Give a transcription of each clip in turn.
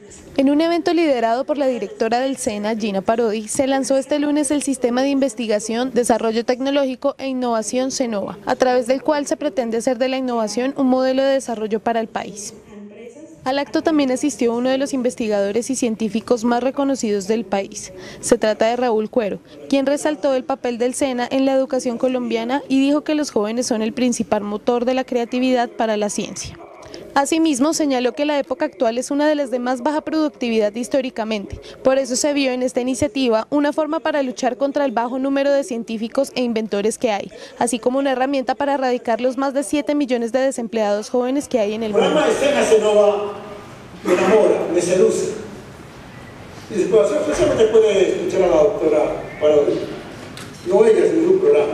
En un evento liderado por la directora del SENA, Gina Parodi, se lanzó este lunes el Sistema de Investigación, Desarrollo Tecnológico e Innovación SENOVA, a través del cual se pretende hacer de la innovación un modelo de desarrollo para el país. Al acto también asistió uno de los investigadores y científicos más reconocidos del país. Se trata de Raúl Cuero, quien resaltó el papel del SENA en la educación colombiana y dijo que los jóvenes son el principal motor de la creatividad para la ciencia. Asimismo, señaló que la época actual es una de las de más baja productividad históricamente. Por eso se vio en esta iniciativa una forma para luchar contra el bajo número de científicos e inventores que hay, así como una herramienta para erradicar los más de 7 millones de desempleados jóvenes que hay en el mundo. El programa de SENA SENOVA me enamora, me seduce. Dice, pues usted no te puede escuchar a la doctora Parodi. No ella, sino un programa.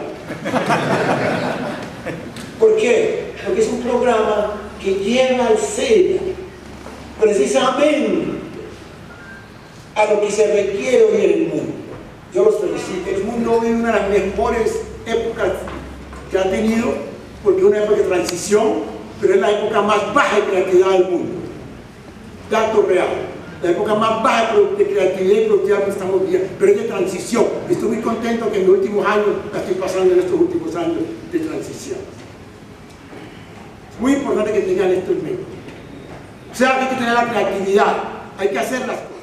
¿Por qué? Porque es un programa que lleva al SENA precisamente a lo que se requiere hoy en el mundo. Yo los felicito. El mundo vive una de las mejores épocas que ha tenido, porque es una época de transición, pero es la época más baja de creatividad del mundo. Dato real. La época más baja de creatividad y productividad que estamos viviendo, pero es de transición. Estoy muy contento que en los últimos años la estoy pasando en estos últimos años de transición. Es muy importante que tengan esto en mente. O sea, hay que tener la creatividad, hay que hacer las cosas.